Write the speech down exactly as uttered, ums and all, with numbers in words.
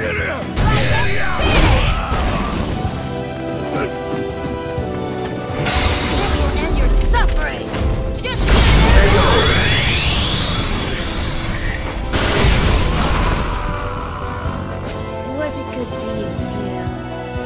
End your suffering! Just was it good to be